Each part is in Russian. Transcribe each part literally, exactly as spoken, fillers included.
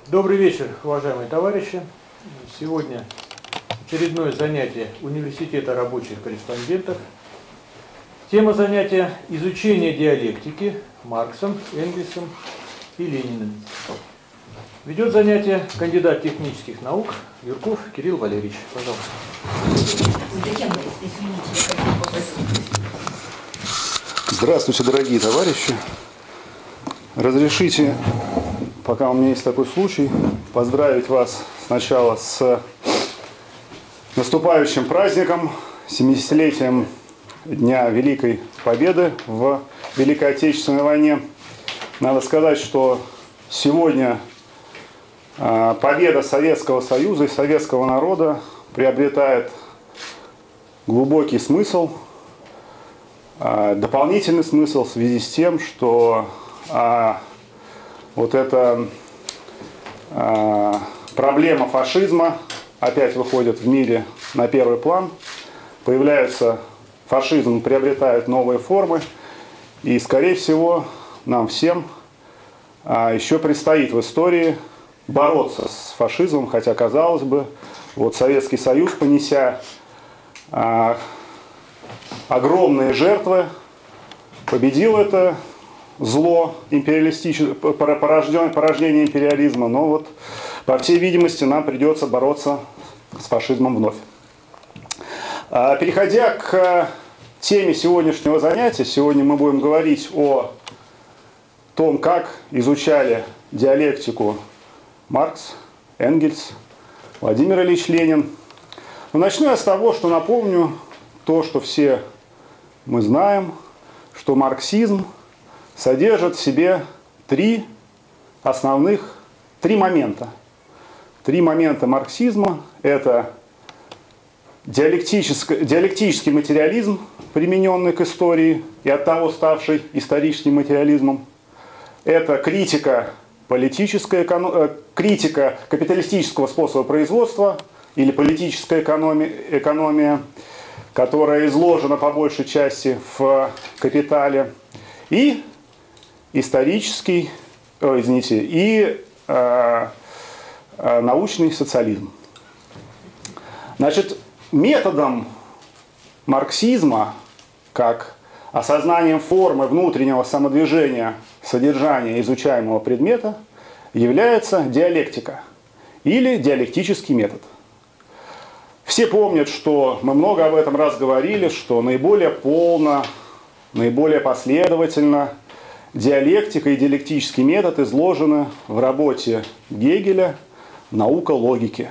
Добрый вечер, уважаемые товарищи. Сегодня очередное занятие Университета рабочих корреспондентов. Тема занятия – изучение диалектики Марксом, Энгельсом и Лениным. Ведет занятие кандидат технических наук Юрков Кирилл Валерьевич. Пожалуйста. Здравствуйте, дорогие товарищи. Разрешите, пока у меня есть такой случай, поздравить вас сначала с наступающим праздником, семидесятилетием Дня Великой Победы в Великой Отечественной войне. Надо сказать, что сегодня победа Советского Союза и советского народа приобретает глубокий смысл, дополнительный смысл в связи с тем, что а, вот эта а, проблема фашизма опять выходит в мире на первый план. Появляется фашизм, приобретает новые формы. И, скорее всего, нам всем а, еще предстоит в истории бороться с фашизмом. Хотя, казалось бы, вот Советский Союз, понеся а, огромные жертвы, победил это зло, порождение, порождение империализма, но вот, по всей видимости, нам придется бороться с фашизмом вновь. Переходя к теме сегодняшнего занятия, сегодня мы будем говорить о том, как изучали диалектику Маркс, Энгельс, Владимир Ильич Ленин. Но начну я с того, что напомню то, что все мы знаем, что марксизм содержит в себе три основных, три момента. Три момента марксизма – это диалектический, диалектический материализм, примененный к истории и оттого ставший историческим материализмом. Это критика, политическая, критика капиталистического способа производства или политическая экономия, экономия, которая изложена по большей части в «Капитале», и исторический, о, извините, и э, э, научный социализм. Значит, методом марксизма, как осознанием формы внутреннего самодвижения содержания изучаемого предмета, является диалектика или диалектический метод. Все помнят, что мы много об этом раз говорили, что наиболее полно, наиболее последовательно диалектика и диалектический метод изложены в работе Гегеля «Наука логики».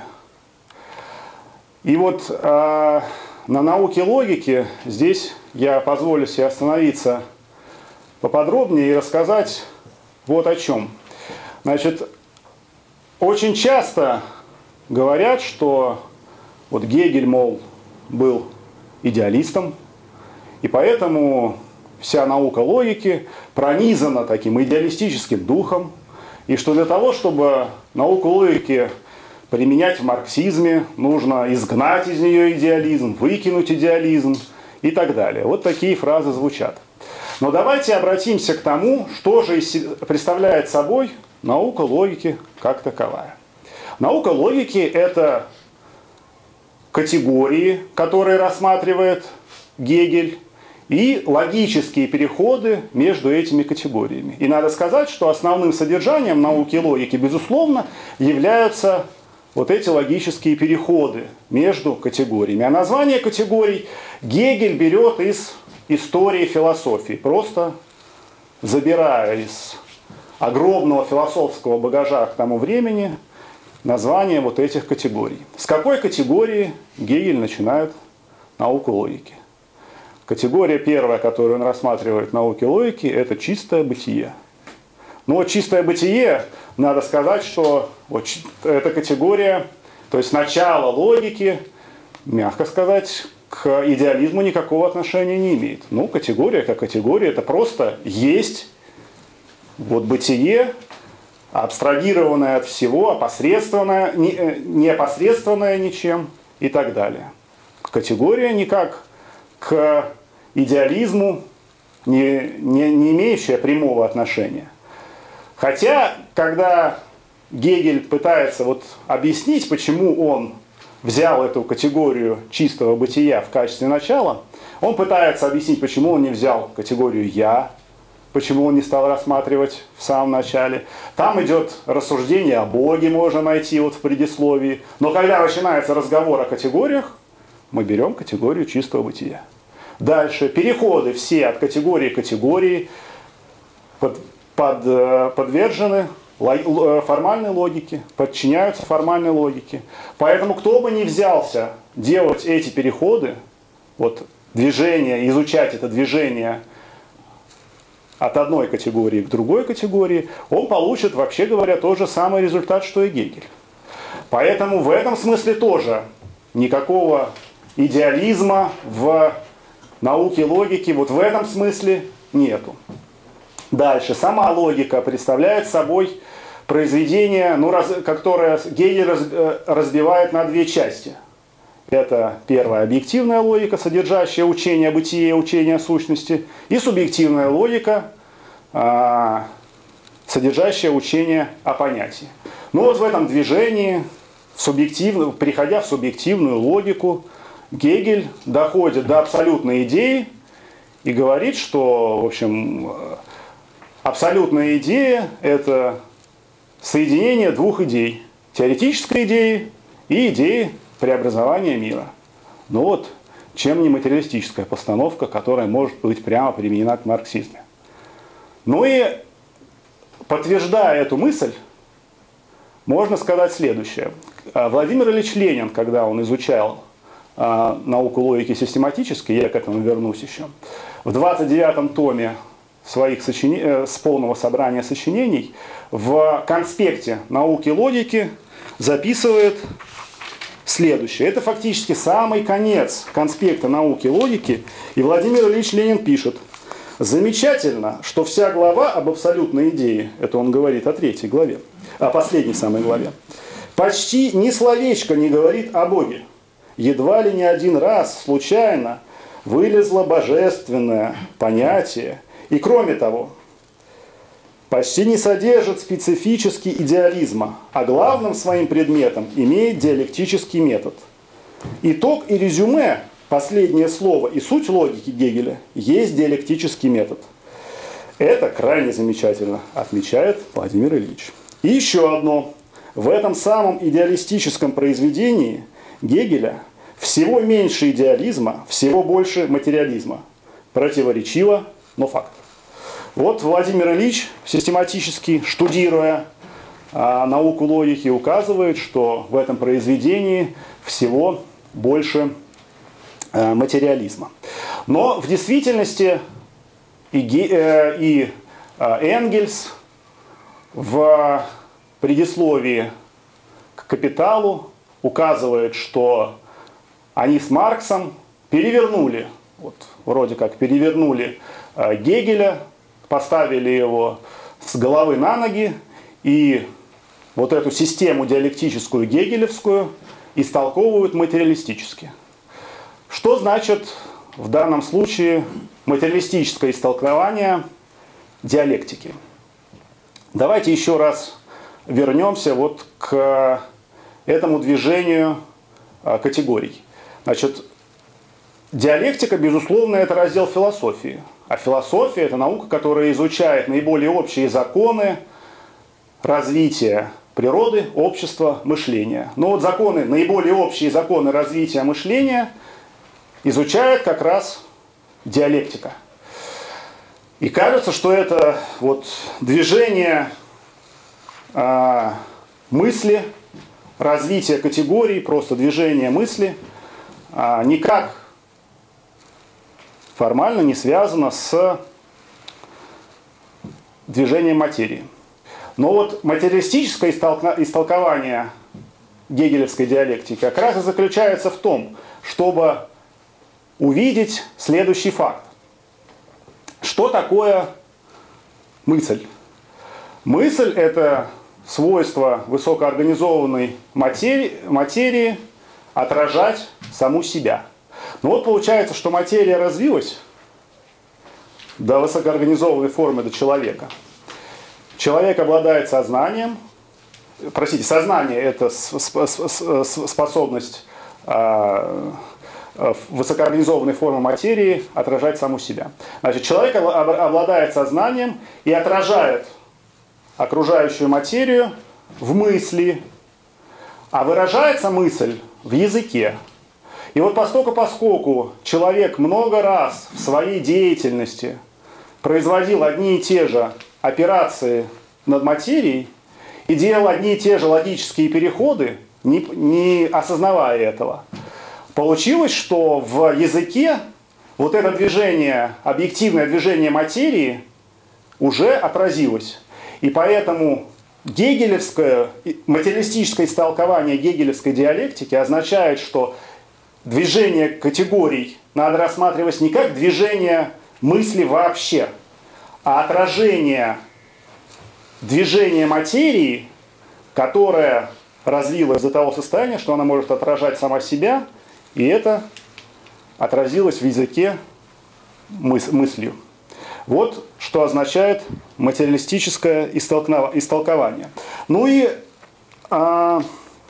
И вот э, на науке логики здесь я позволю себе остановиться поподробнее и рассказать вот о чем. Значит, очень часто говорят, что вот Гегель, мол, был идеалистом, и поэтому вся наука логики пронизана таким идеалистическим духом, и что для того, чтобы науку логики применять в марксизме, нужно изгнать из нее идеализм, выкинуть идеализм и так далее. Вот такие фразы звучат. Но давайте обратимся к тому, что же представляет собой наука логики как таковая. Наука логики – это категории, которые рассматривает Гегель, и логические переходы между этими категориями. И надо сказать, что основным содержанием науки логики, безусловно, являются вот эти логические переходы между категориями. А название категорий Гегель берет из истории философии, просто забирая из огромного философского багажа к тому времени название вот этих категорий. С какой категории Гегель начинает науку логики? Категория первая, которую он рассматривает в науке логики, это чистое бытие. Но вот чистое бытие, надо сказать, что вот эта категория, то есть начало логики, мягко сказать, к идеализму никакого отношения не имеет. Ну, категория как категория, это просто есть вот бытие, абстрагированное от всего, опосредствованное, не, не опосредствованное ничем и так далее. Категория никак к идеализму не, не, не имеющая прямого отношения. Хотя, когда Гегель пытается вот объяснить, почему он взял эту категорию чистого бытия в качестве начала, он пытается объяснить, почему он не взял категорию «я», почему он не стал рассматривать в самом начале. Там идет рассуждение о Боге, можно найти вот в предисловии. Но когда начинается разговор о категориях, мы берем категорию чистого бытия. Дальше переходы все от категории к категории под, под, подвержены формальной логике, подчиняются формальной логике. Поэтому кто бы ни взялся делать эти переходы, вот движение, изучать это движение от одной категории к другой категории, он получит, вообще говоря, тот же самый результат, что и Гегель. Поэтому в этом смысле тоже никакого идеализма в науке логики вот в этом смысле нету. Дальше. Сама логика представляет собой произведение, ну, раз, которое Гегель раз, разбивает на две части. Это первая объективная логика, содержащая учение о бытие, учение о сущности, и субъективная логика, содержащая учение о понятии. Но вот в этом движении, в субъективную, приходя в субъективную логику, Гегель доходит до абсолютной идеи и говорит, что, в общем, абсолютная идея – это соединение двух идей. Теоретической идеи и идеи преобразования мира. Ну вот, чем не материалистическая постановка, которая может быть прямо применена к марксизму. Ну и, подтверждая эту мысль, можно сказать следующее. Владимир Ильич Ленин, когда он изучал а, науку логики систематически, я к этому вернусь еще, в двадцать девятом томе своих сочинений, с полного собрания сочинений, в конспекте науки логики записывает следующее. Это фактически самый конец конспекта науки логики. И Владимир Ильич Ленин пишет: замечательно, что вся глава об абсолютной идее, это он говорит о третьей главе, о последней самой главе, почти ни словечко не говорит о Боге. Едва ли не один раз случайно вылезло божественное понятие. И кроме того, почти не содержит специфический идеализма, а главным своим предметом имеет диалектический метод. Итог и резюме, последнее слово и суть логики Гегеля, есть диалектический метод. Это крайне замечательно, отмечает Владимир Ильич. И еще одно. В этом самом идеалистическом произведении Гегеля всего меньше идеализма, всего больше материализма. Противоречиво, но факт. Вот Владимир Ильич, систематически штудируя а, науку логики, указывает, что в этом произведении всего больше а, материализма. Но в действительности и, э, и а, Энгельс в предисловии к «Капиталу» указывает, что они с Марксом перевернули, вот, вроде как перевернули э, Гегеля, поставили его с головы на ноги и вот эту систему диалектическую гегелевскую истолковывают материалистически. Что значит в данном случае материалистическое истолкование диалектики? Давайте еще раз вернемся вот к этому движению категорий. Значит, диалектика, безусловно, это раздел философии. А философия – это наука, которая изучает наиболее общие законы развития природы, общества, мышления. Но вот законы, наиболее общие законы развития мышления изучает как раз диалектика. И кажется, что это вот движение э, мысли, развитие категорий, просто движение мысли, э, никак формально не связано с движением материи. Но вот материалистическое истолкование гегелевской диалектики как раз и заключается в том, чтобы увидеть следующий факт. Что такое мысль? Мысль – это свойство высокоорганизованной материи, материи отражать саму себя. Ну вот получается, что материя развилась до высокоорганизованной формы, до человека. Человек обладает сознанием, простите, сознание – это способность высокоорганизованной формы материи отражать саму себя. Значит, человек обладает сознанием и отражает окружающую материю в мысли, а выражается мысль в языке. И вот поскольку, поскольку человек много раз в своей деятельности производил одни и те же операции над материей и делал одни и те же логические переходы, не, не осознавая этого, получилось, что в языке вот это движение, объективное движение материи уже отразилось. И поэтому гегелевское, материалистическое истолкование гегелевской диалектики означает, что движение категорий надо рассматривать не как движение мысли вообще, а отражение движения материи, которое развилось до того состояния, что она может отражать сама себя, и это отразилось в языке мыс- мыслью. Вот что означает материалистическое истолкование. Ну и а,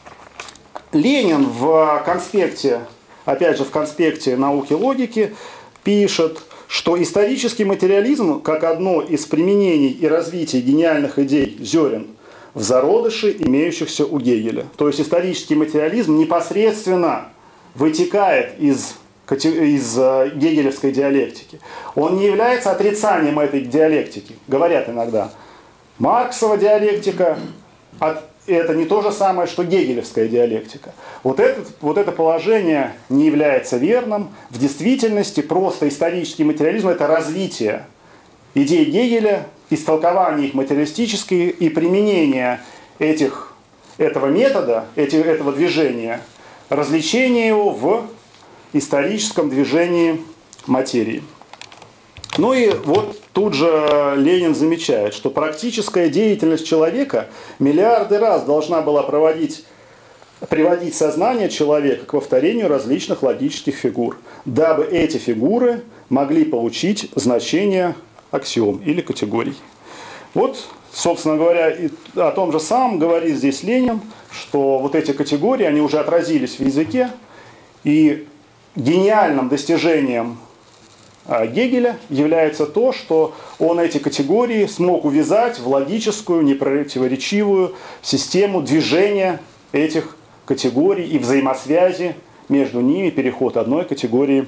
Ленин в конспекте, опять же в конспекте «Науки логики» пишет, что исторический материализм, как одно из применений и развития гениальных идей зерен в зародыше, имеющихся у Гегеля. То есть исторический материализм непосредственно вытекает из, из гегелевской диалектики. Он не является отрицанием этой диалектики. Говорят иногда, Марксова диалектика от это не то же самое, что гегелевская диалектика. Вот, этот, вот это положение не является верным. В действительности просто исторический материализм – это развитие идей Гегеля, истолкование их материалистические и применение этих, этого метода, эти, этого движения, развлечение его в историческом движении материи. Ну и вот тут же Ленин замечает, что практическая деятельность человека миллиарды раз должна была проводить, приводить сознание человека к повторению различных логических фигур, дабы эти фигуры могли получить значение аксиом или категорий. Вот, собственно говоря, и о том же самом говорит здесь Ленин, что вот эти категории, они уже отразились в языке, и гениальным достижением Гегеля является то, что он эти категории смог увязать в логическую, непротиворечивую систему движения этих категорий и взаимосвязи между ними, переход одной категории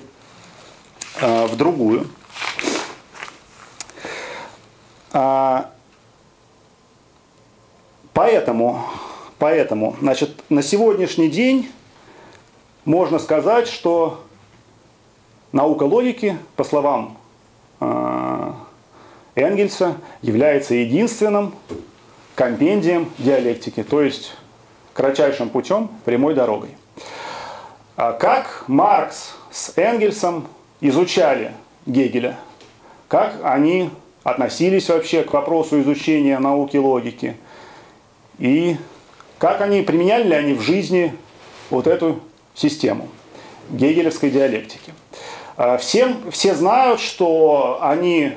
э, в другую. А, поэтому, поэтому, значит, на сегодняшний день можно сказать, что наука логики, по словам э, Энгельса, является единственным компендием диалектики, то есть кратчайшим путем, прямой дорогой. А как Маркс с Энгельсом изучали Гегеля, как они относились вообще к вопросу изучения науки логики, и как они применяли ли они в жизни вот эту систему гегелевской диалектики. Всем, все знают, что они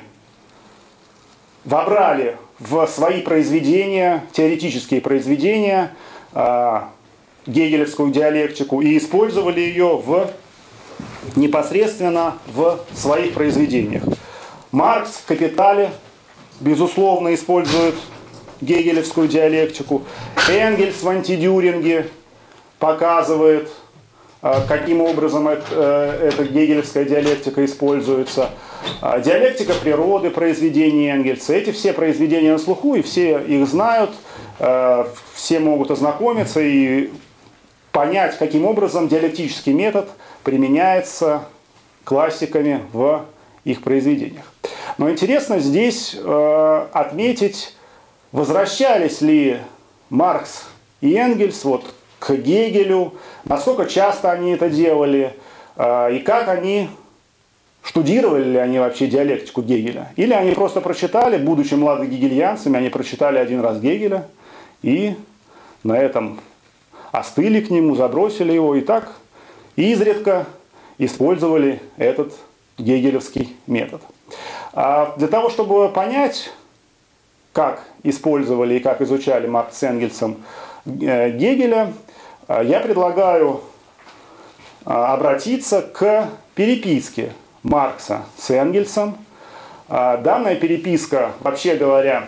вобрали в свои произведения, теоретические произведения, гегелевскую диалектику и использовали ее в, непосредственно в своих произведениях. Маркс в «Капитале» безусловно использует гегелевскую диалектику. Энгельс в «Антидюринге» показывает, каким образом это, эта гегелевская диалектика используется. Диалектика природы, произведения Энгельса. Эти все произведения на слуху, и все их знают, все могут ознакомиться и понять, каким образом диалектический метод применяется классиками в их произведениях. Но интересно здесь отметить, возвращались ли Маркс и Энгельс вот к Гегелю, насколько часто они это делали, и как они, штудировали ли они вообще диалектику Гегеля. Или они просто прочитали, будучи младогегельянцами, они прочитали один раз Гегеля и на этом остыли к нему, забросили его и так изредка использовали этот гегелевский метод. А для того, чтобы понять как использовали и как изучали Маркс с Энгельсом Гегеля, я предлагаю обратиться к переписке Маркса с Энгельсом. Данная переписка, вообще говоря,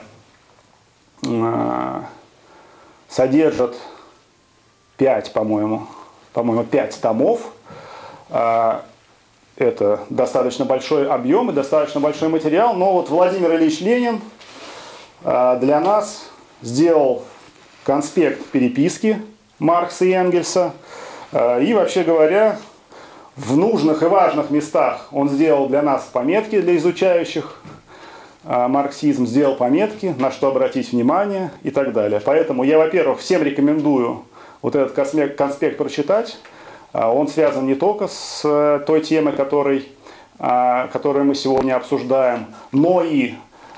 содержит пять, по-моему, по-моему, пять томов. Это достаточно большой объем и достаточно большой материал, но вот Владимир Ильич Ленин для нас сделал конспект переписки Маркса и Энгельса. И, вообще говоря, в нужных и важных местах он сделал для нас пометки, для изучающих марксизм, сделал пометки, на что обратить внимание и так далее. Поэтому я, во-первых, всем рекомендую вот этот конспект прочитать. Он связан не только с той темой, который, которую мы сегодня обсуждаем, но и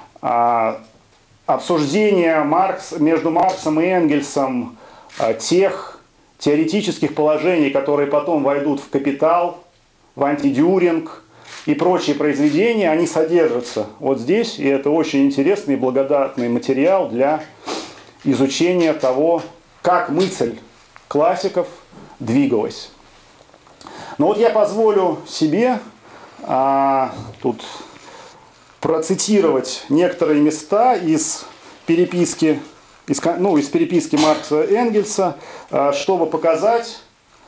обсуждение Маркс, между Марксом и Энгельсом тех теоретических положений, которые потом войдут в «Капитал», в «Антидюринг» и прочие произведения, они содержатся вот здесь. И это очень интересный и благодатный материал для изучения того, как мысль классиков двигалась. Но вот я позволю себе а, тут процитировать некоторые места из переписки, из, ну, из переписки Маркса и Энгельса, а, чтобы показать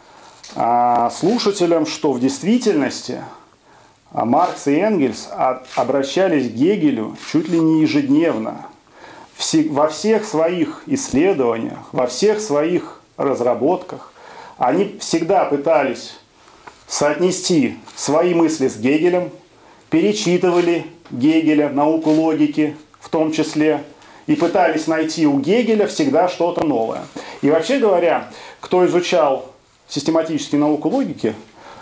а, слушателям, что в действительности а, Маркс и Энгельс а, обращались к Гегелю чуть ли не ежедневно. Все, во всех своих исследованиях, во всех своих разработках они всегда пытались соотнести свои мысли с Гегелем, перечитывали Гегеля, науку логики в том числе, и пытались найти у Гегеля всегда что-то новое. И вообще говоря, кто изучал систематическую науку логики,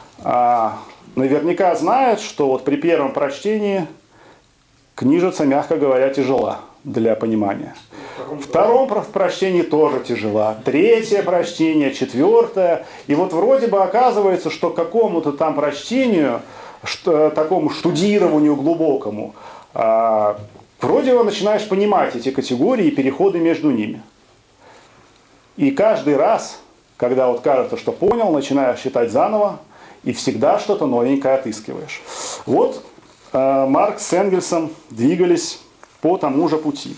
наверняка знает, что вот при первом прочтении книжица, мягко говоря, тяжела для понимания. В втором прочтении тоже тяжела. Третье прочтение, четвертое. И вот вроде бы оказывается, что к какому-то там прочтению, что, такому штудированию глубокому, э, вроде бы начинаешь понимать эти категории и переходы между ними. И каждый раз, когда вот кажется, что понял, начинаешь читать заново, и всегда что-то новенькое отыскиваешь. Вот э, Маркс с Энгельсом двигались по тому же пути.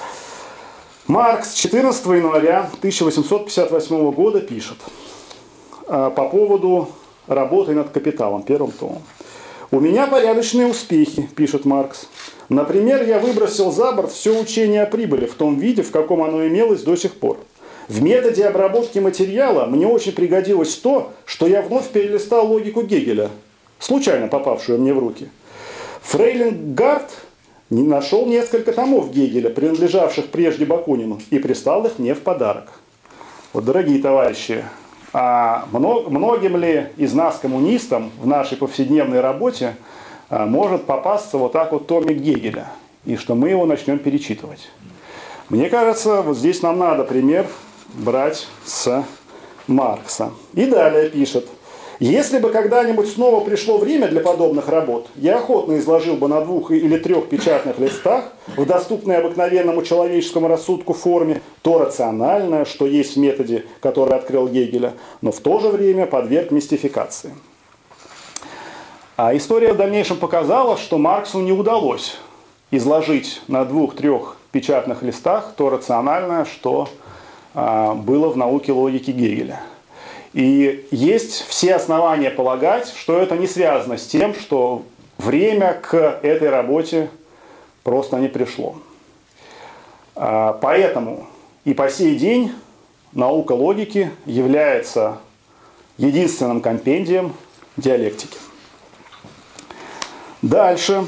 Маркс четырнадцатого января тысяча восемьсот пятьдесят восьмого года пишет по поводу работы над «Капиталом», первым томом. «У меня порядочные успехи», пишет Маркс. «Например, я выбросил за борт все учение о прибыли в том виде, в каком оно имелось до сих пор. В методе обработки материала мне очень пригодилось то, что я вновь перелистал логику Гегеля, случайно попавшую мне в руки. Фрейлингард не нашел несколько томов Гегеля, принадлежавших прежде Бакунину, и прислал их мне в подарок». Вот, дорогие товарищи, а многим ли из нас, коммунистам, в нашей повседневной работе может попасться вот так вот томик Гегеля, и что мы его начнем перечитывать? Мне кажется, вот здесь нам надо пример брать с Маркса. И далее пишет: «Если бы когда-нибудь снова пришло время для подобных работ, я охотно изложил бы на двух или трех печатных листах в доступной обыкновенному человеческому рассудку форме то рациональное, что есть в методе, который открыл Гегеля, но в то же время подверг мистификации». А история в дальнейшем показала, что Марксу не удалось изложить на двух-трех печатных листах то рациональное, что а, было в науке логики Гегеля. И есть все основания полагать, что это не связано с тем, что время к этой работе просто не пришло. Поэтому и по сей день наука логики является единственным компендием диалектики. Дальше.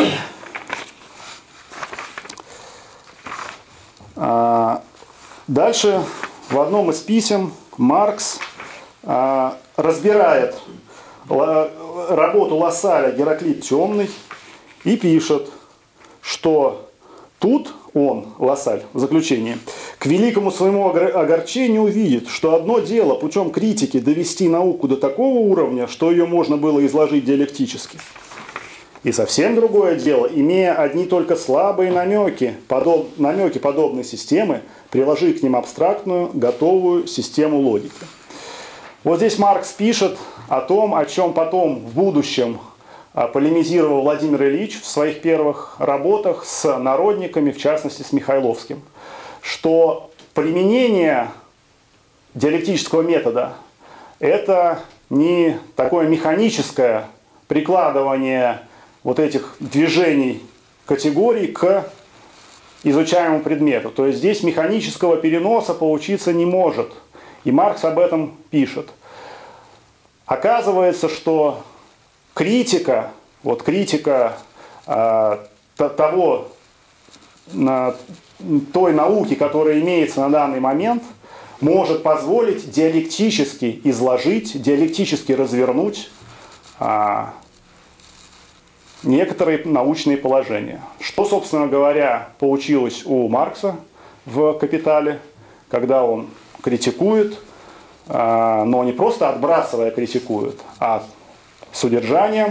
Дальше в одном из писем Маркс разбирает работу Лассаля «Гераклит темный» и пишет, что тут он, Лассаль, в заключении, к великому своему огорчению увидит, что одно дело путем критики довести науку до такого уровня, что ее можно было изложить диалектически. И совсем другое дело, имея одни только слабые намеки, подоб, намеки подобной системы, приложить к ним абстрактную, готовую систему логики. Вот здесь Маркс пишет о том, о чем потом в будущем полемизировал Владимир Ильич в своих первых работах с народниками, в частности с Михайловским, что применение диалектического метода – это не такое механическое прикладывание вот этих движений категорий к изучаемому предмету. То есть здесь механического переноса получиться не может. И Маркс об этом пишет. Оказывается, что критика, вот критика э, того, на, той науки, которая имеется на данный момент, может позволить диалектически изложить, диалектически развернуть э, некоторые научные положения. Что, собственно говоря, получилось у Маркса в «Капитале», когда он критикует, но не просто отбрасывая критикует, а с удержанием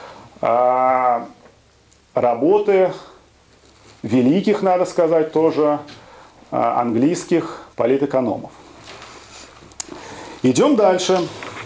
работы великих, надо сказать, тоже английских политэкономов. Идем дальше.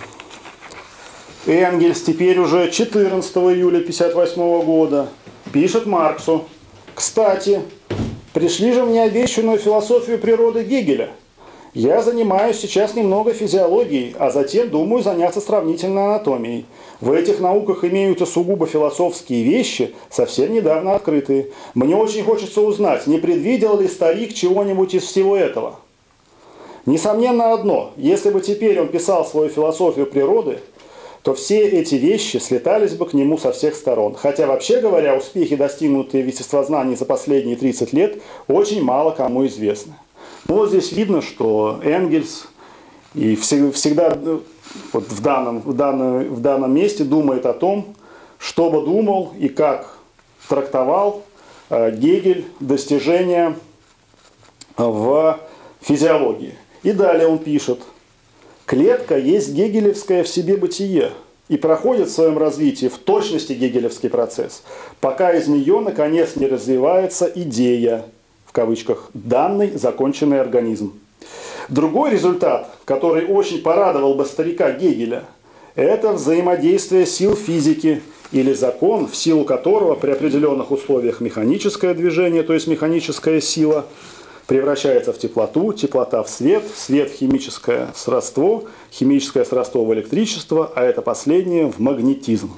Энгельс теперь уже четырнадцатого июля тысяча девятьсот пятьдесят восьмого года пишет Марксу: «Кстати, пришли же мне обещанную философию природы Гегеля. Я занимаюсь сейчас немного физиологией, а затем думаю заняться сравнительной анатомией. В этих науках имеются сугубо философские вещи, совсем недавно открытые. Мне очень хочется узнать, не предвидел ли старик чего-нибудь из всего этого. Несомненно одно, если бы теперь он писал свою философию природы, то все эти вещи слетались бы к нему со всех сторон. Хотя, вообще говоря, успехи, достигнутые в естествознании за последние тридцать лет, очень мало кому известны». Ну, вот здесь видно, что Энгельс и всегда вот в, данном, в, данном, в данном месте думает о том, что бы думал и как трактовал Гегель достижения в физиологии. И далее он пишет: «Клетка есть гегелевское в себе бытие и проходит в своем развитии в точности гегелевский процесс, пока из нее, наконец, не развивается идея, в кавычках, данный законченный организм. Другой результат, который очень порадовал бы старика Гегеля, это взаимодействие сил физики или закон, в силу которого при определенных условиях механическое движение, то есть механическая сила, превращается в теплоту, теплота в свет, свет в химическое сродство, химическое сродство в электричество, а это последнее в магнетизм».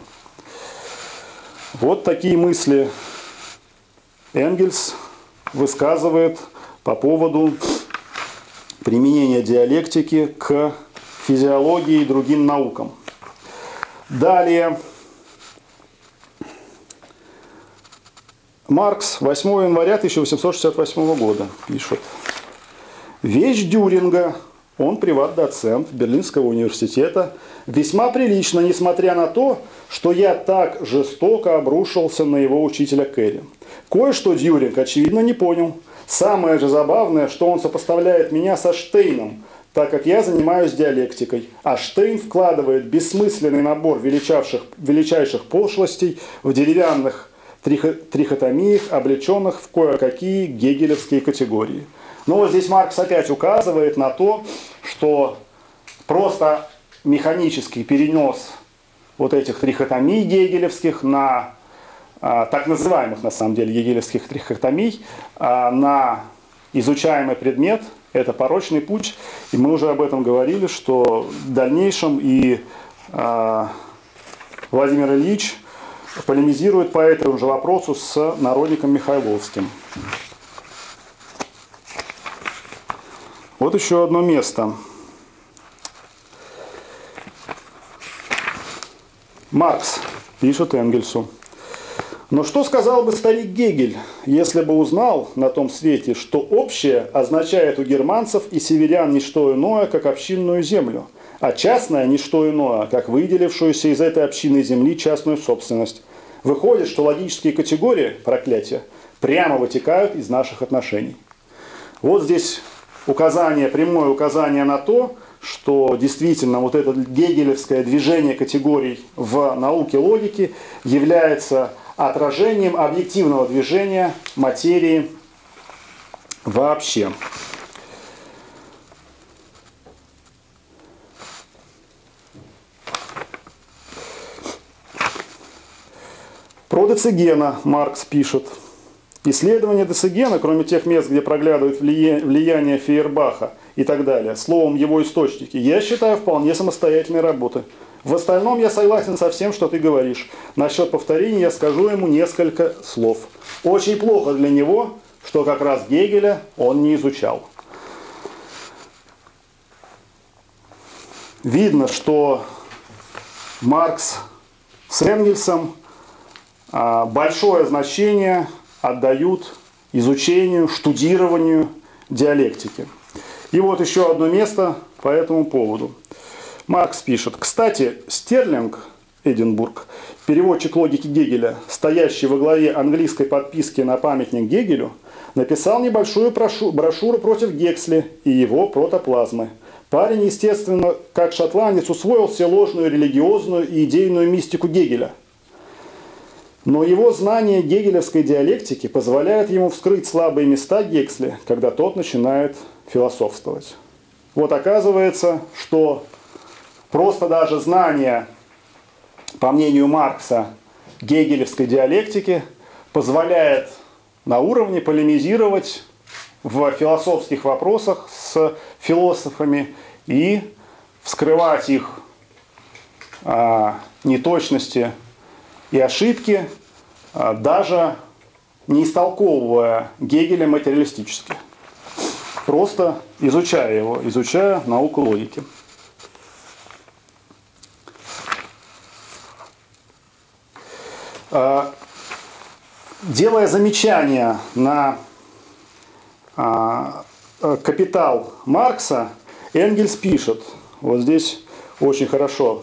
Вот такие мысли Энгельс высказывает по поводу применения диалектики к физиологии и другим наукам. Далее. Маркс восьмого января тысяча восемьсот шестьдесят восьмого года пишет: «Вещь Дюринга, он приват-доцент Берлинского университета, весьма прилично, несмотря на то, что я так жестоко обрушился на его учителя Керри. Кое-что Дюринг, очевидно, не понял. Самое же забавное, что он сопоставляет меня со Штейном, так как я занимаюсь диалектикой, а Штейн вкладывает бессмысленный набор величайших, величайших пошлостей в деревянных трихотомиях, облеченных в кое-какие гегелевские категории». Но вот здесь Маркс опять указывает на то, что просто механический перенос вот этих трихотомий гегелевских на так называемых, на самом деле, гегелевских трихотомий, на изучаемый предмет – это порочный путь. И мы уже об этом говорили, что в дальнейшем и Владимир Ильич полемизирует по этому же вопросу с народником Михайловским. Вот еще одно место. Маркс пишет Энгельсу: «Но что сказал бы старик Гегель, если бы узнал на том свете, что общее означает у германцев и северян не что иное, как общинную землю, а частное не что иное, как выделившуюся из этой общинной земли частную собственность? Выходит, что логические категории, проклятия, прямо вытекают из наших отношений». Вот здесь указание, прямое указание на то, что действительно вот это гегелевское движение категорий в науке логики является отражением объективного движения материи вообще. Про Децигена Маркс пишет. Исследование Децигена, кроме тех мест, где проглядывает влияние Фейербаха и так далее, словом, его источники, я считаю вполне самостоятельной работой. В остальном я согласен со всем, что ты говоришь. Насчет повторения я скажу ему несколько слов. Очень плохо для него, что как раз Гегеля он не изучал. Видно, что Маркс с Энгельсом большое значение отдают изучению, штудированию диалектики. И вот еще одно место по этому поводу. Маркс пишет: кстати, Стерлинг, Эдинбург, переводчик логики Гегеля, стоящий во главе английской подписки на памятник Гегелю, написал небольшую брошюру против Гексли и его протоплазмы. Парень, естественно, как шотландец, усвоил все ложную религиозную и идейную мистику Гегеля. Но его знание гегелевской диалектики позволяет ему вскрыть слабые места Гексли, когда тот начинает философствовать. Вот оказывается, что просто даже знание, по мнению Маркса, гегелевской диалектики позволяет на уровне полемизировать в философских вопросах с философами и вскрывать их а, неточности и ошибки, даже не истолковывая Гегеля материалистически. Просто изучая его, изучая науку логики. Делая замечания на «Капитал» Маркса, Энгельс пишет, вот здесь очень хорошо,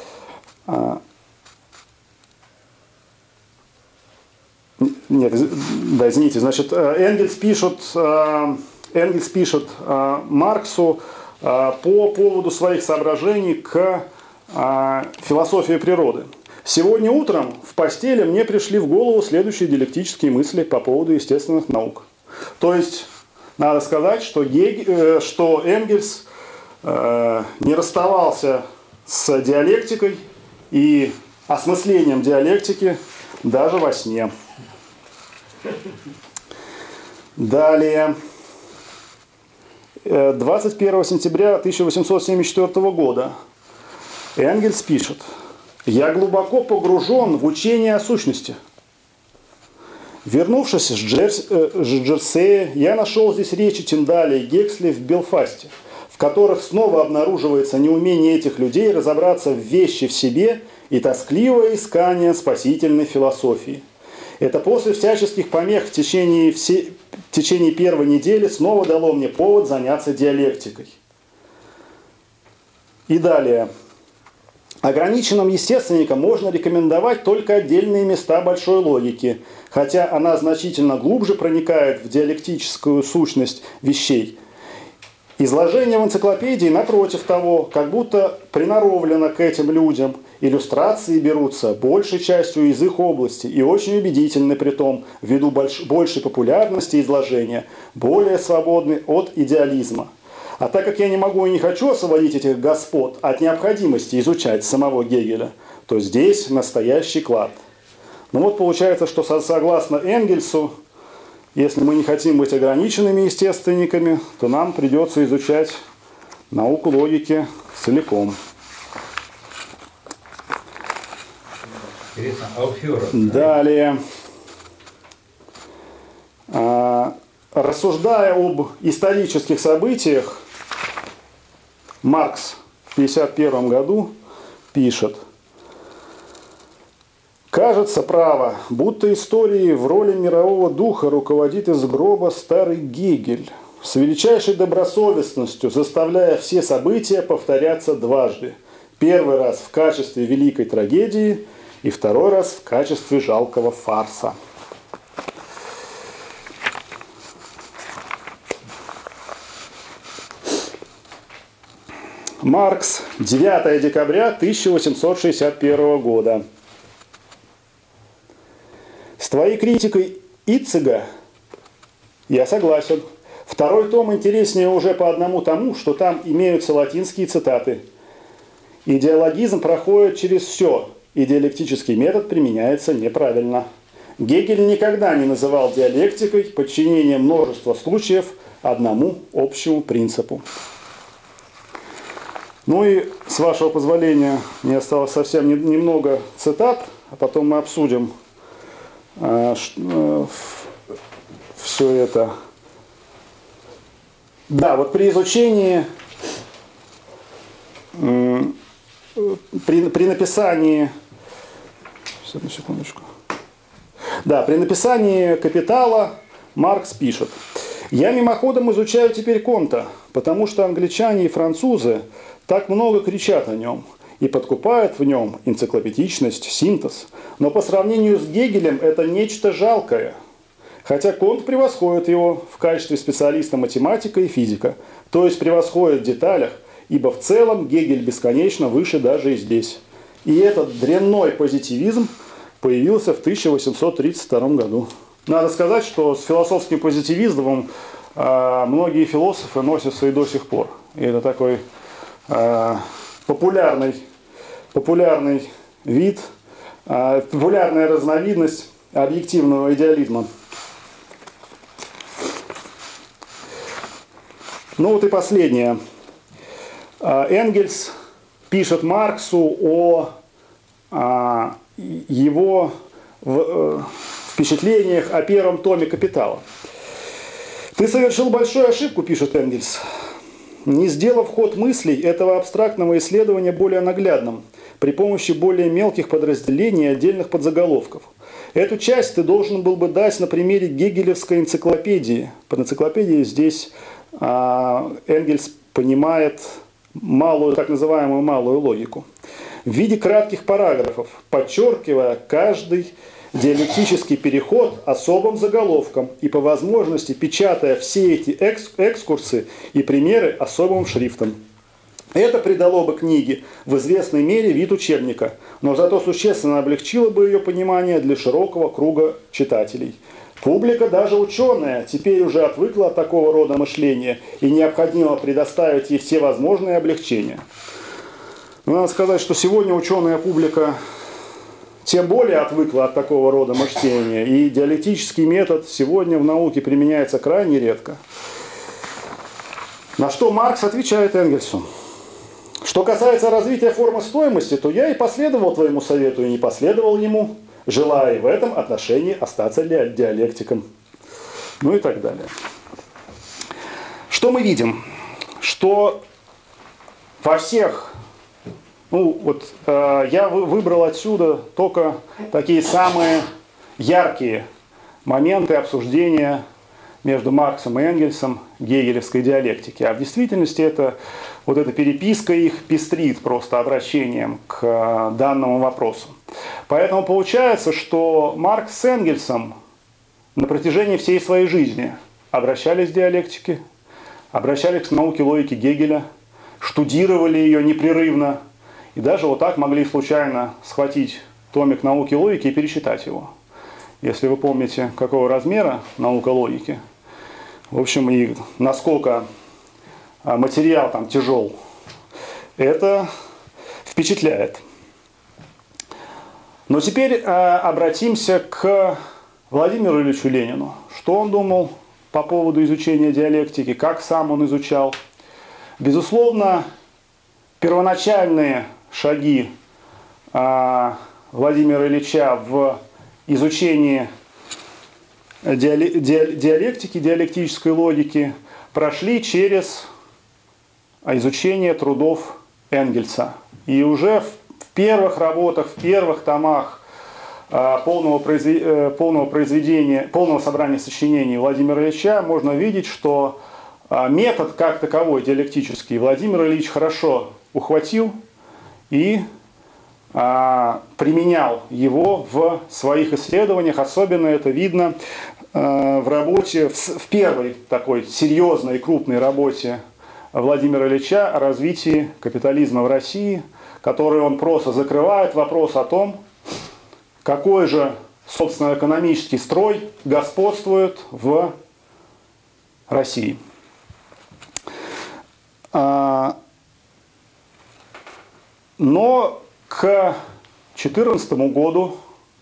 Нет, да, извините, значит, Энгельс пишет, Энгельс пишет Марксу по поводу своих соображений к философии природы. Сегодня утром в постели мне пришли в голову следующие диалектические мысли по поводу естественных наук. То есть, надо сказать, что, Гег... что Энгельс не расставался с диалектикой и осмыслением диалектики даже во сне. Далее. двадцать первого сентября тысяча восемьсот семьдесят четвёртого года Энгельс пишет: «Я глубоко погружен в учение о сущности. Вернувшись с Джерсея, я нашел здесь речи Тиндаля и Гексли в Белфасте, в которых снова обнаруживается неумение этих людей разобраться в вещи в себе и тоскливое искание спасительной философии. Это после всяческих помех в течение, все, в течение первой недели снова дало мне повод заняться диалектикой». И далее. Ограниченным естественникам можно рекомендовать только отдельные места большой логики, хотя она значительно глубже проникает в диалектическую сущность вещей. Изложение в энциклопедии, напротив того, как будто приноровлено к этим людям. Иллюстрации берутся большей частью из их области и очень убедительны при том, ввиду больш... большей популярности изложения, более свободны от идеализма. А так как я не могу и не хочу освободить этих господ от необходимости изучать самого Гегеля, то здесь настоящий клад. Ну вот получается, что согласно Энгельсу, если мы не хотим быть ограниченными естественниками, то нам придется изучать науку логики целиком. Интересно, Алферов. Далее. А, рассуждая об исторических событиях, Маркс в тысяча девятьсот пятьдесят первом году пишет: «Кажется, право, будто историей в роли мирового духа руководит из гроба старый Гегель, с величайшей добросовестностью заставляя все события повторяться дважды. Первый раз в качестве великой трагедии и второй раз в качестве жалкого фарса». Маркс, девятое декабря тысяча восемьсот шестьдесят первого года. С твоей критикой Иццега я согласен. Второй том интереснее уже по одному тому, что там имеются латинские цитаты. Идеологизм проходит через все, и диалектический метод применяется неправильно. Гегель никогда не называл диалектикой подчинение множества случаев одному общему принципу. Ну и, с вашего позволения, мне осталось совсем не, немного цитат, а потом мы обсудим э, э, все это. Да, вот при изучении, э, при, при написании, одну секундочку. Да, при написании «Капитала» Маркс пишет: «Я мимоходом изучаю теперь Конта, потому что англичане и французы так много кричат о нем и подкупают в нем энциклопедичность, синтез. Но по сравнению с Гегелем это нечто жалкое. Хотя Конт превосходит его в качестве специалиста математика и физика, то есть превосходит в деталях, ибо в целом Гегель бесконечно выше даже и здесь. И этот дрянной позитивизм появился в тысяча восемьсот тридцать втором году». Надо сказать, что с философским позитивизмом э, многие философы носятся и до сих пор. И это такой э, популярный, популярный вид, э, популярная разновидность объективного идеализма. Ну вот и последнее. Энгельс пишет Марксу о, о его в, впечатлениях о первом томе «Капитала». «Ты совершил большую ошибку», пишет Энгельс, «не сделав ход мыслей этого абстрактного исследования более наглядным, при помощи более мелких подразделений и отдельных подзаголовков. Эту часть ты должен был бы дать на примере гегелевской энциклопедии». Под энциклопедией здесь а, Энгельс понимает малую, так называемую малую логику. В виде кратких параграфов, подчеркивая каждый диалектический переход особым заголовком и по возможности печатая все эти экскурсы и примеры особым шрифтом. Это придало бы книге в известной мере вид учебника, но зато существенно облегчило бы ее понимание для широкого круга читателей. Публика, даже ученая, теперь уже отвыкла от такого рода мышления, и необходимо предоставить ей все возможные облегчения. Но надо сказать, что сегодня ученая публика тем более отвыкла от такого рода мышления, и диалектический метод сегодня в науке применяется крайне редко. На что Маркс отвечает Энгельсу: «Что касается развития формы стоимости, то я и последовал твоему совету, и не последовал ему, желая в этом отношении остаться диалектиком». Ну и так далее. Что мы видим? Что во всех... Ну, вот э, я выбрал отсюда только такие самые яркие моменты обсуждения между Марксом и Энгельсом гегелевской диалектики. А в действительности это, вот эта переписка их пестрит просто обращением к э, данному вопросу. Поэтому получается, что Маркс с Энгельсом на протяжении всей своей жизни обращались к диалектике, обращались к науке логики Гегеля, штудировали ее непрерывно, и даже вот так могли случайно схватить томик науки логики и пересчитать его. Если вы помните, какого размера наука логики, в общем, и насколько материал там тяжел, это впечатляет. Но теперь э, обратимся к Владимиру Ильичу Ленину. Что он думал по поводу изучения диалектики, как сам он изучал. Безусловно, первоначальные шаги э, Владимира Ильича в изучении диале- диалектики, диалектической логики прошли через изучение трудов Энгельса. И уже в В первых работах, в первых томах э, полного, произве... э, полного произведения, полного собрания сочинений Владимира Ильича можно видеть, что э, метод как таковой диалектический Владимир Ильич хорошо ухватил и э, применял его в своих исследованиях. Особенно это видно э, в работе, в, в первой такой серьезной крупной работе Владимира Ильича о развитии капитализма в России, который он просто закрывает вопрос о том, какой же, собственно, экономический строй господствует в России. Но к четырнадцатому году,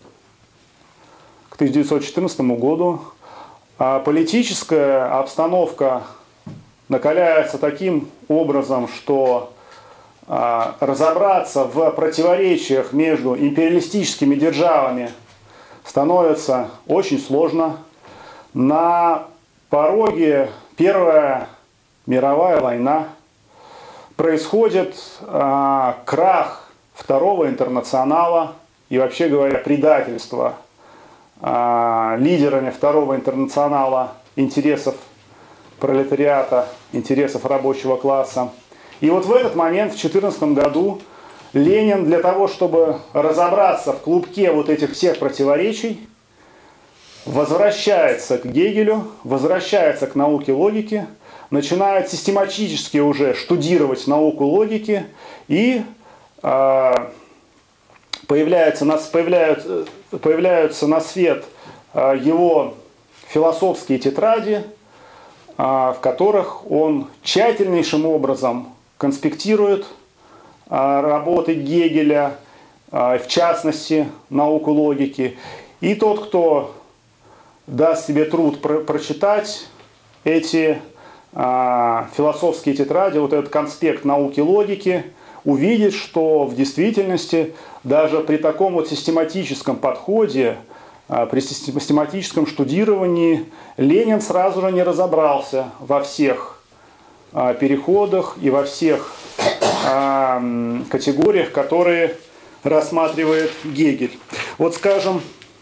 к тысяча девятьсот четырнадцатому году, политическая обстановка накаляется таким образом, что разобраться в противоречиях между империалистическими державами становится очень сложно. На пороге Первая мировая война, происходит э, крах Второго интернационала и, вообще говоря, предательство э, лидерами Второго интернационала интересов пролетариата, интересов рабочего класса. И вот в этот момент, в две тысячи четырнадцатом году, Ленин для того, чтобы разобраться в клубке вот этих всех противоречий, возвращается к Гегелю, возвращается к науке логики, начинает систематически уже штудировать науку логики, и э, появляются, на, появляются, появляются на свет э, его философские тетради, э, в которых он тщательнейшим образом конспектирует э, работы Гегеля, э, в частности, науку логики. И тот, кто даст себе труд про прочитать эти а, философские тетради, вот этот конспект науки логики, увидит, что в действительности даже при таком вот систематическом подходе, а, при систематическом штудировании Ленин сразу же не разобрался во всех а, переходах и во всех а, категориях, которые рассматривает Гегель. Вот, скажем,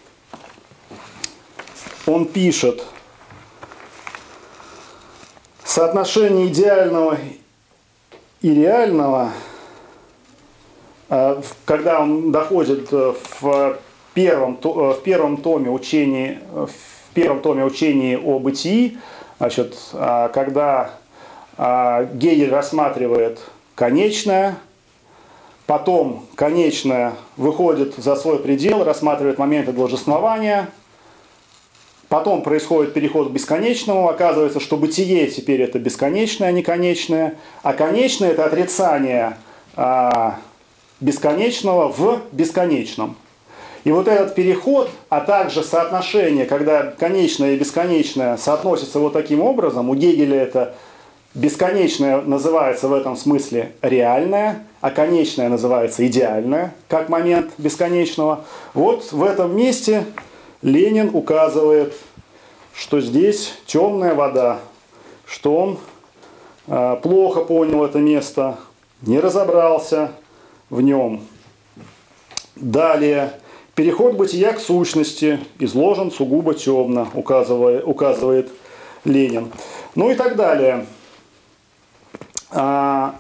он пишет: соотношение идеального и реального, когда он доходит в первом, в первом томе учений, в первом томе учений о бытии, значит, когда Гегель рассматривает конечное, потом конечное выходит за свой предел, рассматривает моменты должествования. Потом происходит переход к бесконечному, оказывается, что бытие теперь это бесконечное, а не конечное, а конечное это отрицание а, бесконечного в бесконечном. И вот этот переход, а также соотношение, когда конечное и бесконечное соотносятся вот таким образом, у Гегеля это бесконечное называется в этом смысле реальное, а конечное называется идеальное, как момент бесконечного. Вот в этом месте Ленин указывает, что здесь темная вода, что он э, плохо понял это место, не разобрался в нем. Далее, переход бытия к сущности изложен сугубо темно, указывает, указывает Ленин. Ну и так далее. А,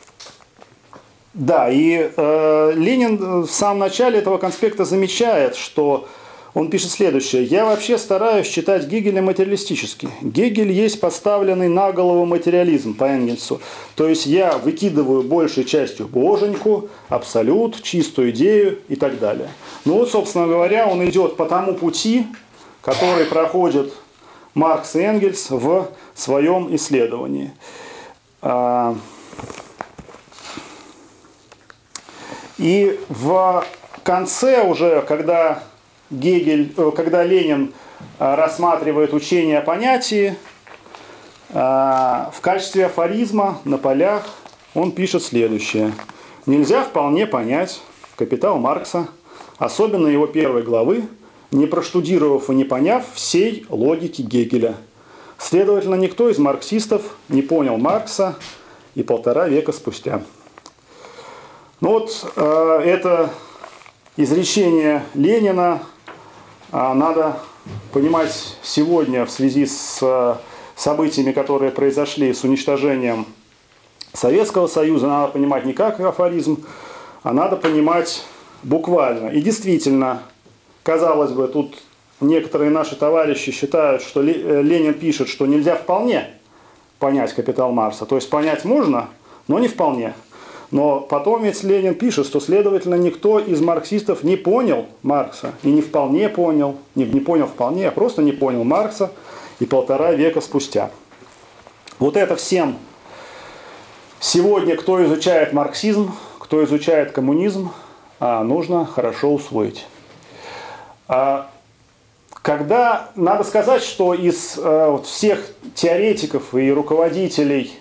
да, и э, Ленин в самом начале этого конспекта замечает, что он пишет следующее: «Я вообще стараюсь читать Гегеля материалистически. Гегель есть поставленный на голову материализм по Энгельсу. То есть я выкидываю большей частью боженьку, абсолют, чистую идею и так далее». Ну вот, собственно говоря, он идет по тому пути, который проходит Маркс и Энгельс в своем исследовании. И в конце уже, когда Гегель, когда Ленин рассматривает учение о понятии, в качестве афоризма на полях он пишет следующее: «Нельзя вполне понять «Капитал» Маркса, особенно его первой главы, не проштудировав и не поняв всей логики Гегеля. Следовательно, никто из марксистов не понял Маркса и полтора века спустя». Ну вот э, это изречение Ленина надо понимать сегодня в связи с событиями, которые произошли с уничтожением Советского Союза. Надо понимать не как афоризм, а надо понимать буквально. И действительно, казалось бы, тут некоторые наши товарищи считают, что Ленин пишет, что нельзя вполне понять «Капитал» Маркса. То есть понять можно, но не вполне. Но потом ведь Ленин пишет, что, следовательно, никто из марксистов не понял Маркса, и не вполне понял, не, не понял вполне, а просто не понял Маркса и полтора века спустя. Вот это всем сегодня, кто изучает марксизм, кто изучает коммунизм, нужно хорошо усвоить. Когда, надо сказать, что из вот, всех теоретиков и руководителей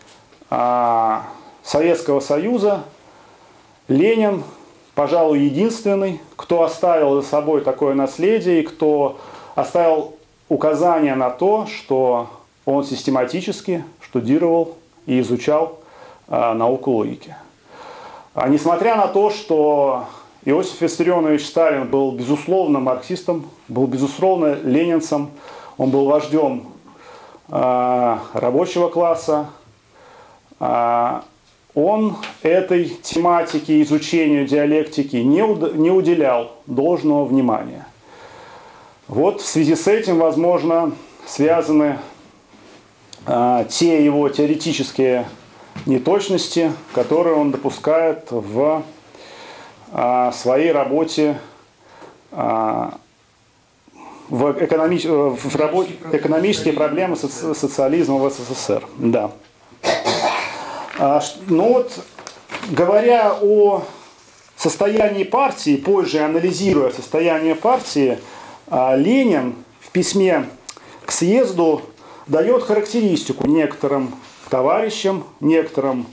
Советского Союза Ленин, пожалуй, единственный, кто оставил за собой такое наследие и кто оставил указание на то, что он систематически штудировал и изучал а, науку логики. А несмотря на то, что Иосиф Виссарионович Сталин был безусловно марксистом, был безусловно ленинцем, он был вождем а, рабочего класса, а, он этой тематике, изучению диалектики не, уд- не уделял должного внимания. Вот в связи с этим, возможно, связаны а, те его теоретические неточности, которые он допускает в а, своей работе а, в, экономи... в работе «Экономические проблемы соци... социализма в СССР». Да. Ну вот, говоря о состоянии партии, позже анализируя состояние партии, Ленин в письме к съезду дает характеристику некоторым товарищам, некоторым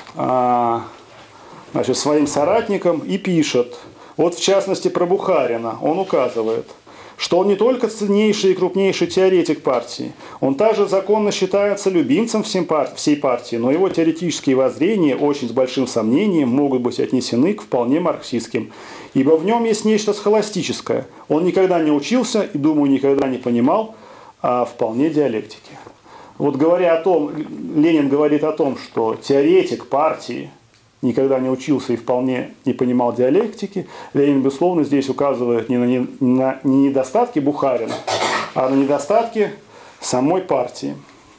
значит, своим соратникам и пишет, вот в частности про Бухарина, он указывает, что он не только ценнейший и крупнейший теоретик партии, он также законно считается любимцем всей партии, но его теоретические воззрения очень с большим сомнением могут быть отнесены к вполне марксистским, ибо в нем есть нечто схоластическое. Он никогда не учился и, думаю, никогда не понимал а вполне диалектики. Вот говоря о том, Ленин говорит о том, что теоретик партии никогда не учился и вполне не понимал диалектики, Ленин, безусловно, здесь указывает не на, не на не недостатки Бухарина, а на недостатки самой партии.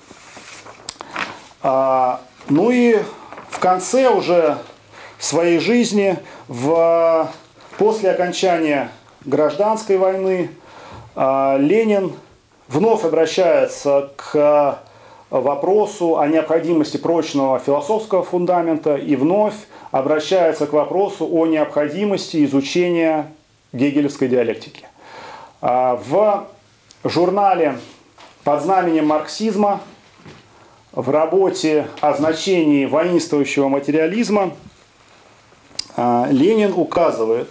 А, ну и в конце уже своей жизни, в, после окончания гражданской войны, а, Ленин вновь обращается к вопросу о необходимости прочного философского фундамента и вновь обращается к вопросу о необходимости изучения гегелевской диалектики. В журнале «Под знаменем марксизма» в работе о значении воинствующего материализма Ленин указывает,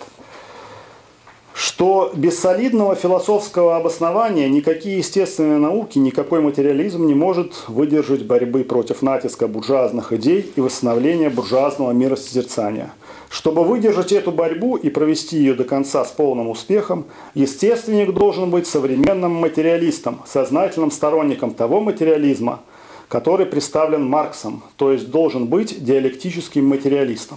что без солидного философского обоснования никакие естественные науки, никакой материализм не может выдержать борьбы против натиска буржуазных идей и восстановления буржуазного миросозерцания. Чтобы выдержать эту борьбу и провести ее до конца с полным успехом, естественник должен быть современным материалистом, сознательным сторонником того материализма, который представлен Марксом, то есть должен быть диалектическим материалистом.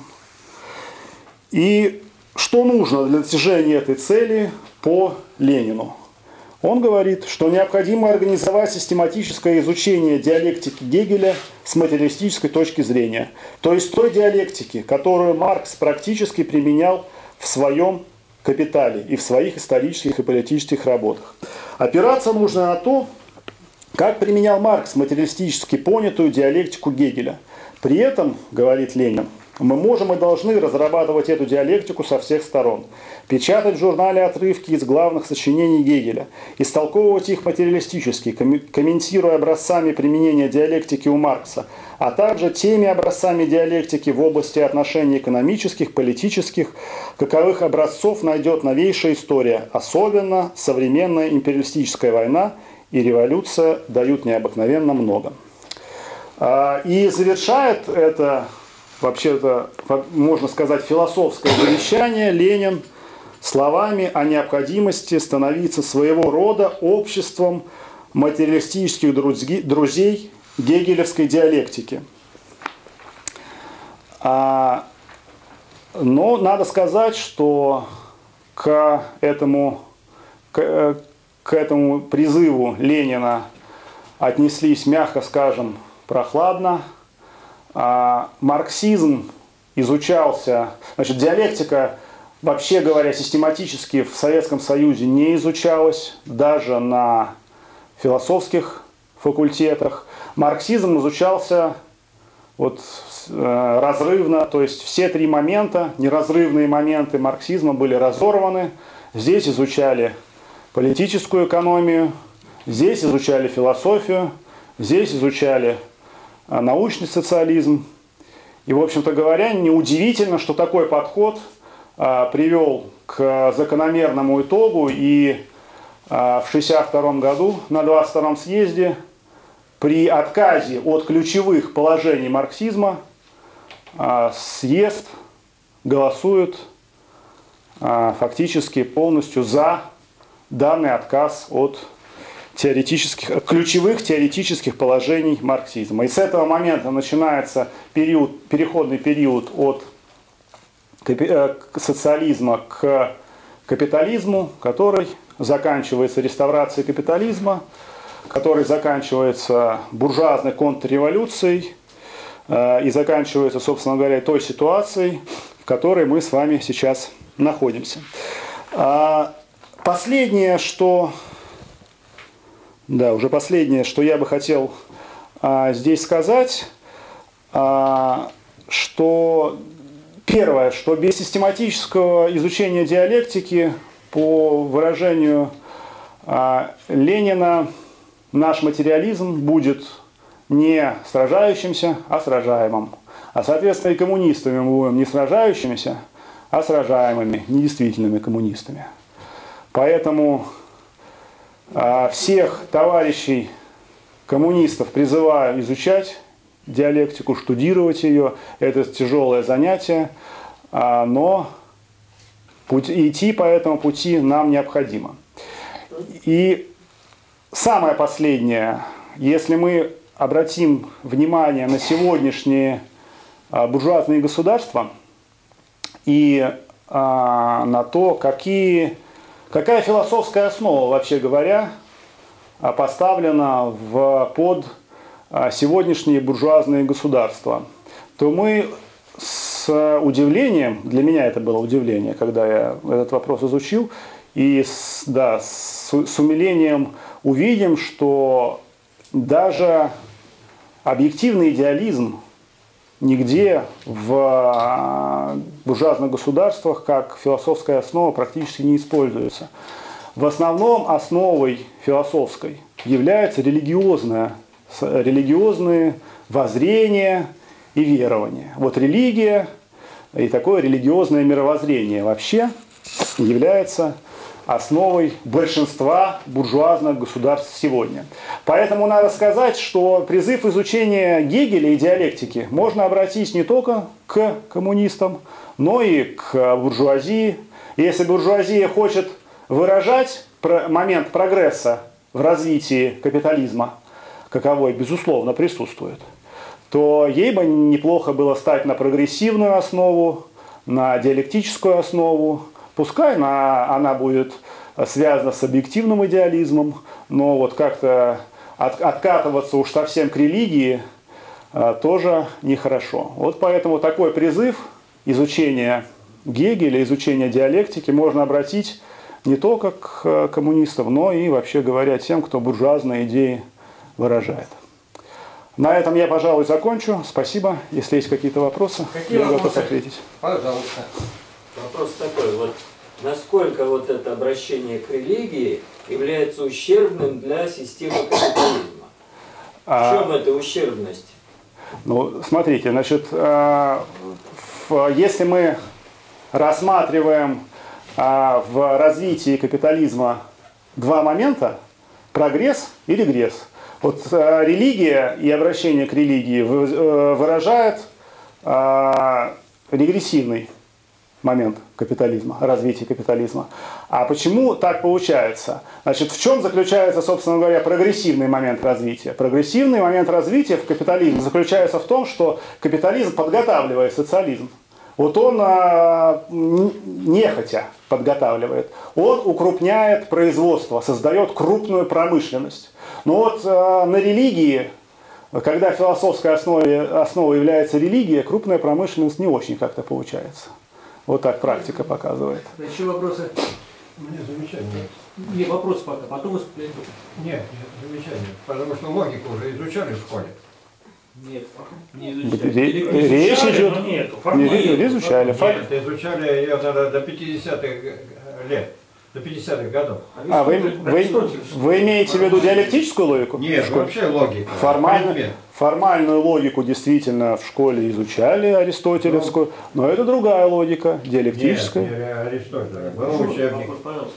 И что нужно для достижения этой цели по Ленину? Он говорит, что необходимо организовать систематическое изучение диалектики Гегеля с материалистической точки зрения, то есть той диалектики, которую Маркс практически применял в своем «Капитале» и в своих исторических и политических работах. Опираться нужно на то, как применял Маркс материалистически понятую диалектику Гегеля. При этом, говорит Ленин, мы можем и должны разрабатывать эту диалектику со всех сторон, печатать в журнале отрывки из главных сочинений Гегеля, истолковывать их материалистически, комментируя образцами применения диалектики у Маркса, а также теми образцами диалектики в области отношений экономических, политических, каковых образцов найдет новейшая история, особенно современная империалистическая война и революция дают необыкновенно много. И завершает это, вообще-то, можно сказать, философское завещание Ленин словами о необходимости становиться своего рода обществом материалистических друзей гегелевской диалектики. Но надо сказать, что к этому, к, к этому призыву Ленина отнеслись, мягко скажем, прохладно. А, марксизм изучался, значит, диалектика, вообще говоря, систематически в Советском Союзе не изучалась, даже на философских факультетах. Марксизм изучался вот, э, разрывно, то есть все три момента, неразрывные моменты марксизма были разорваны. Здесь изучали политическую экономию, здесь изучали философию, здесь изучали э, научный социализм. И, в общем-то говоря, неудивительно, что такой подход э, привел к закономерному итогу, и э, в шестьдесят втором году на двадцать втором съезде при отказе от ключевых положений марксизма э, съезд голосует э, фактически полностью за данный отказ от теоретических, ключевых теоретических положений марксизма. И с этого момента начинается период, переходный период от социализма к капитализму, который заканчивается реставрацией капитализма, который заканчивается буржуазной контрреволюцией э, и заканчивается, собственно говоря, той ситуацией, в которой мы с вами сейчас находимся. А последнее, что... Да, уже последнее, что я бы хотел а, здесь сказать, а, что первое, что без систематического изучения диалектики, по выражению а, Ленина, наш материализм будет не сражающимся, а сражаемым. А, соответственно, и коммунистами мы будем не сражающимися, а сражаемыми, недействительными коммунистами. Поэтому всех товарищей коммунистов призываю изучать диалектику, штудировать ее. Это тяжелое занятие, но идти по этому пути нам необходимо. И самое последнее, если мы обратим внимание на сегодняшние буржуазные государства и на то, какие... Какая философская основа, вообще говоря, поставлена в, под сегодняшние буржуазные государства, то мы с удивлением, для меня это было удивление, когда я этот вопрос изучил, и с, да, с, с умилением увидим, что даже объективный идеализм нигде в буржуазных государствах как философская основа практически не используется. В основном основой философской являются религиозные, религиозные воззрения и верования. Вот религия и такое религиозное мировоззрение вообще является основой большинства буржуазных государств сегодня. Поэтому надо сказать, что призыв изучения Гегеля и диалектики можно обратить не только к коммунистам, но и к буржуазии. Если буржуазия хочет выражать момент прогресса в развитии капитализма, каковой, безусловно, присутствует, то ей бы неплохо было стать на прогрессивную основу, на диалектическую основу. Пускай на, она будет связана с объективным идеализмом, но вот как-то от, откатываться уж совсем к религии а, тоже нехорошо. Вот поэтому такой призыв изучения Гегеля, изучения диалектики можно обратить не только к коммунистам, но и, вообще говоря, тем, кто буржуазные идеи выражает. На этом я, пожалуй, закончу. Спасибо. Если есть какие-то вопросы, Какие я вопросы? готов ответить. Пожалуйста. Вопрос такой, вот насколько вот это обращение к религии является ущербным для системы капитализма? А, В чем эта ущербность? Ну, смотрите, значит, э, в, если мы рассматриваем э, в развитии капитализма два момента, прогресс и регресс. Вот э, религия и обращение к религии вы, э, выражает э, регрессивный момент капитализма, развития капитализма. А почему так получается? Значит, в чем заключается, собственно говоря, прогрессивный момент развития? Прогрессивный момент развития в капитализме заключается в том, что капитализм подготавливает социализм. Вот он а, нехотя подготавливает. Он укрупняет производство, создает крупную промышленность. Но вот а, на религии когда философской основой, основой является религия, крупная промышленность не очень как-то получается. Вот так практика показывает. Еще вопросы? У меня замечание. Не, вопрос пока, потом вы... Нет, нет, замечание. Потому что логику уже изучали в школе. Нет, не изучали. Речь идет... Нет, не изучали. Нет, изучали ее надо до пятидесятых лет. До пятидесятых годов. А вы, вы, вы имеете в виду диалектическую логику? Нет, вообще логику. Формально, формальную логику действительно в школе изучали, аристотелевскую, но это другая логика, диалектическая. Нет, не Аристотеля. Был учебник.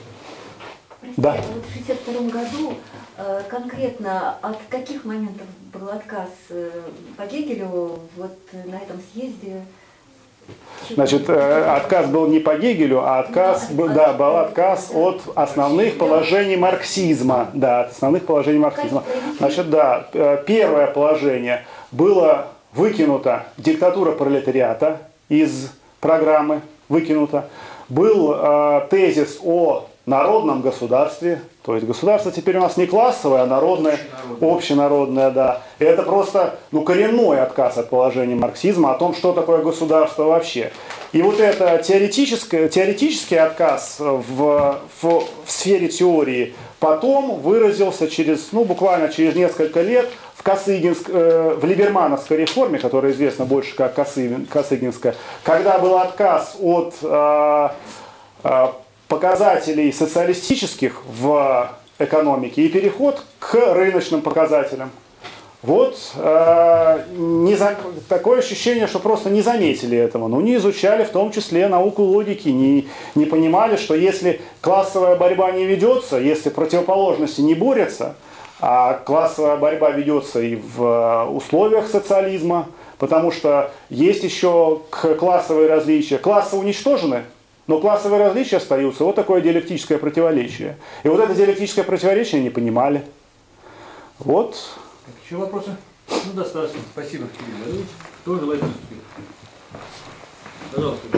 Да. Вот в шестьдесят втором году э, конкретно от каких моментов был отказ э, по Гегелю вот на этом съезде? Значит, э, отказ был не по Гегелю, а отказ, Ну, был, да, был отказ от основных положений марксизма. Да, от основных положений марксизма. Значит, да, первое положение было выкинуто диктатура пролетариата из программы, выкинуто. Был э, тезис о народном государстве, то есть государство теперь у нас не классовое, а народное, общенародное, общенародное, да. И это просто ну, коренной отказ от положения марксизма о том, что такое государство вообще. И вот это теоретическое, теоретический отказ в, в, в сфере теории потом выразился через, ну, буквально через несколько лет в, Косыгинск, э, в Либермановской реформе, которая известна больше как Косы, Косыгинская, когда был отказ от э, э, показателей социалистических в экономике и переход к рыночным показателям. Вот э, не за, такое ощущение, что просто не заметили этого, но не изучали в том числе науку логики, не, не понимали, что если классовая борьба не ведется, если противоположности не борются, а классовая борьба ведется и в условиях социализма, потому что есть еще классовые различия. Классы уничтожены, но классовые различия остаются. Вот такое диалектическое противоречие. И вот это диалектическое противоречие не понимали. Вот. Еще вопросы? Ну, достаточно. Спасибо, Кирилл Валерьевич. Кто желает выступить? Пожалуйста.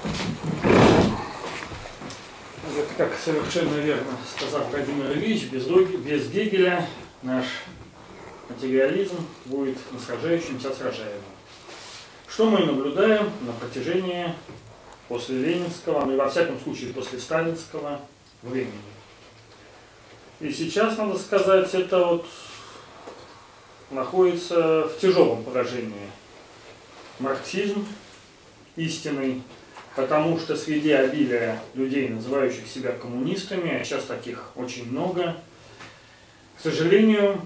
Это, как совершенно верно сказал Владимир Ильич, без, без Гегеля наш материализм будет насражающимся сражаемым. Что мы наблюдаем на протяжении после ленинского, ну и во всяком случае после сталинского времени. И сейчас, надо сказать, это вот находится в тяжелом поражении. Марксизм истинный, потому что среди обилия людей, называющих себя коммунистами, а сейчас таких очень много, к сожалению,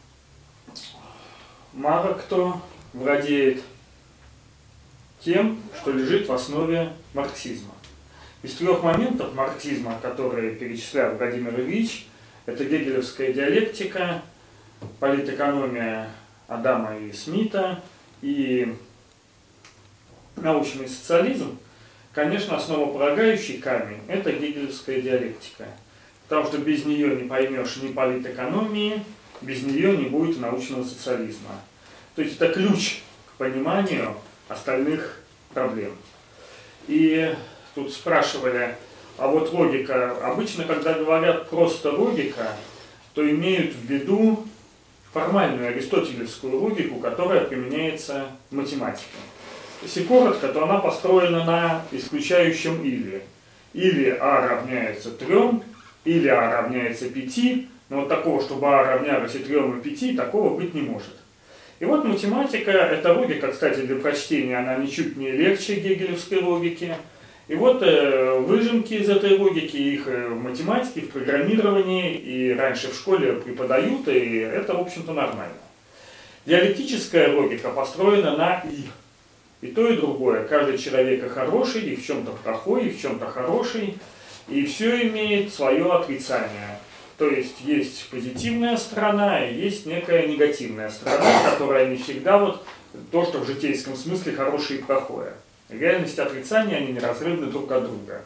мало кто владеет тем, что лежит в основе марксизма. Из трех моментов марксизма, которые перечислял Владимир Ильич, это гегелевская диалектика, политэкономия Адама и Смита и научный социализм. Конечно, основополагающий камень – это гегелевская диалектика, потому что без нее не поймешь ни политэкономии, без нее не будет научного социализма. То есть это ключ к пониманию остальных проблем. И тут спрашивали, а вот логика, обычно, когда говорят просто логика, то имеют в виду формальную аристотелевскую логику, которая применяется в математике. Если коротко, то она построена на исключающем или. Или а равняется трем, или а равняется пяти, но вот такого, чтобы а равнялось и трем, и пяти, такого быть не может. И вот математика, эта логика, кстати, для прочтения, она ничуть не легче гегелевской логики. И вот э, выжимки из этой логики, их в математике, в программировании, и раньше в школе преподают, и это, в общем-то, нормально. Диалектическая логика построена на «и». И то, и другое. Каждый человек и хороший, и в чем-то плохой, и в чем-то хороший, и все имеет свое отрицание. То есть есть позитивная сторона и есть некая негативная сторона, которая не всегда вот то, что в житейском смысле хорошее и плохое. Реальность и отрицание, они неразрывны друг от друга.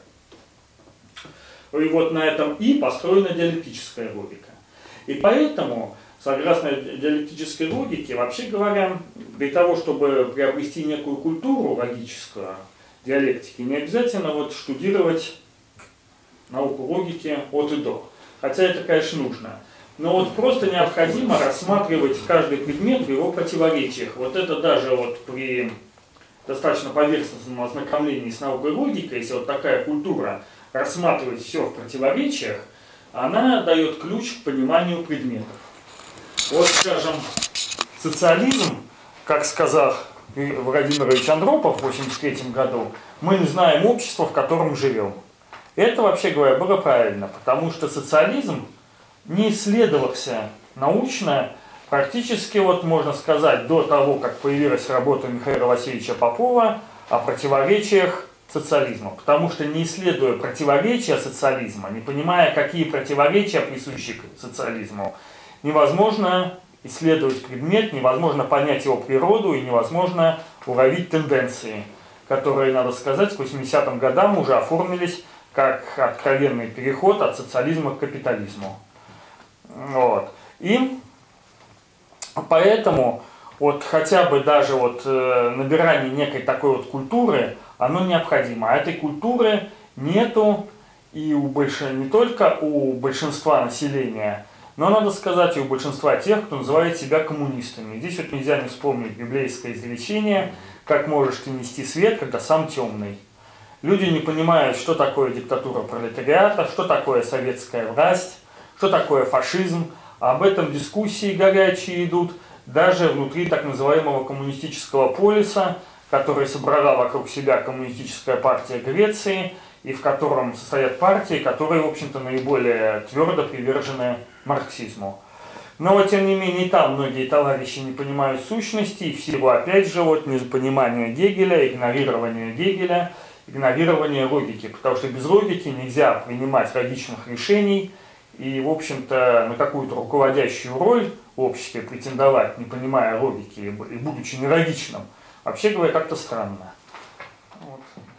И вот на этом «и» построена диалектическая логика. И поэтому, согласно диалектической логике, вообще говоря, для того, чтобы приобрести некую культуру логическую, диалектики, не обязательно вот штудировать науку логики от и до. Хотя это, конечно, нужно. Но вот просто необходимо рассматривать каждый предмет в его противоречиях. Вот это даже вот при достаточно поверхностном ознакомлении с наукой логикой, если вот такая культура рассматривать все в противоречиях, она дает ключ к пониманию предметов. Вот, скажем, социализм, как сказал Владимир Ильич Андропов в восемьдесят третьем году, мы не знаем общества, в котором живем. Это, вообще говоря, было правильно, потому что социализм не исследовался научно практически, вот можно сказать, до того, как появилась работа Михаила Васильевича Попова о противоречиях социализма. Потому что, не исследуя противоречия социализма, не понимая, какие противоречия присущи социализму, невозможно исследовать предмет, невозможно понять его природу и невозможно уловить тенденции, которые, надо сказать, к восьмидесятым годам уже оформились как откровенный переход от социализма к капитализму. Вот. И поэтому вот хотя бы даже вот э, набирание некой такой вот культуры, оно необходимо. А этой культуры нету и у больш... не только у большинства населения, но, надо сказать, и у большинства тех, кто называет себя коммунистами. Здесь вот нельзя не вспомнить библейское изречение: «Как можешь ты нести свет, когда сам темный». Люди не понимают, что такое диктатура пролетариата, что такое советская власть, что такое фашизм. Об этом дискуссии горячие идут даже внутри так называемого коммунистического полиса, который собрала вокруг себя коммунистическая партия Греции, и в котором состоят партии, которые, в общем-то, наиболее твердо привержены марксизму. Но, вот, тем не менее, и там многие товарищи не понимают сущности, и в силу, опять же, вот, непонимания Гегеля, игнорирования Гегеля, игнорирования логики, потому что без логики нельзя принимать логичных решений, и, в общем-то, на какую-то руководящую роль в обществе претендовать, не понимая логики и будучи нелогичным, вообще говоря, как-то странно. Вот.